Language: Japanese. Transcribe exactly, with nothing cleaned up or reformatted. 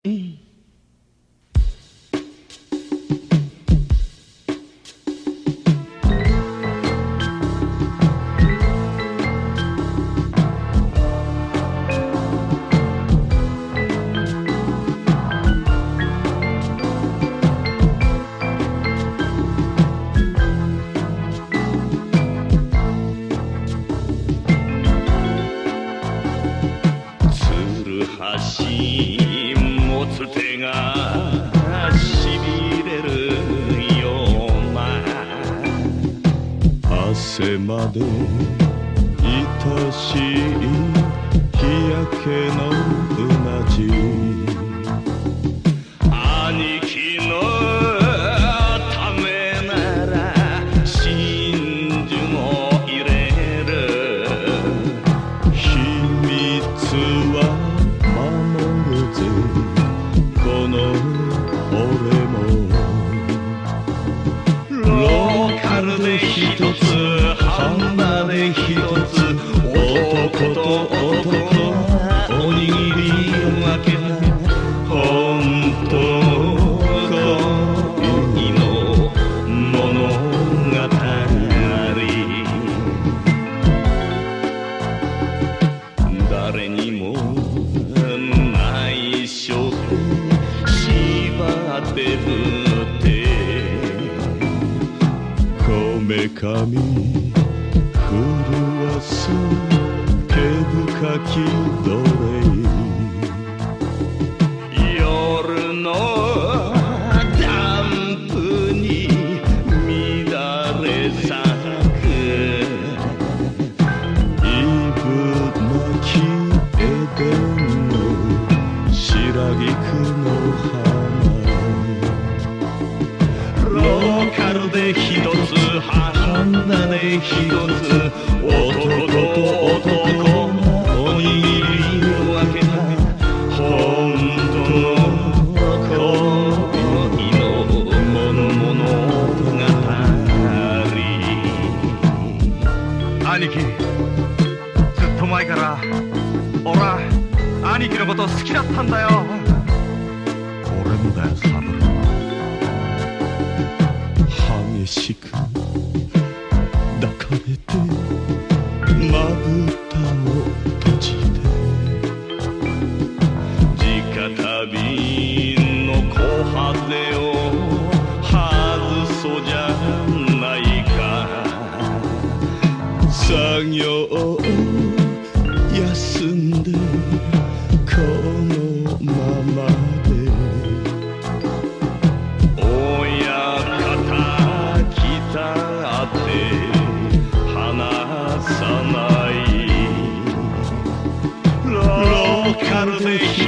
うん。 箸持つ手がしびれるような汗まで愛しい日焼けのうなじ兄貴のためなら真珠も入れる秘密はこの俺もローカルで一つ離れ一つ男と男おにぎり分けた本当恋の物語誰にも内緒で縛ってぶってこめかみ震わす毛深き奴隷夜のダンプに乱れ咲くイブなきエデンの白菊の花ローカルで一つ離れ一つ男と男おにぎり分けた本当の恋の物物語兄貴、ずっと前から俺は兄貴のこと好きだったんだよ。 俺もだよ、サブロー激しく抱かれてまぶたを閉じて直旅の小羽を外そうじゃないか作業を休んでこのままで親方来たって離さないローカルで一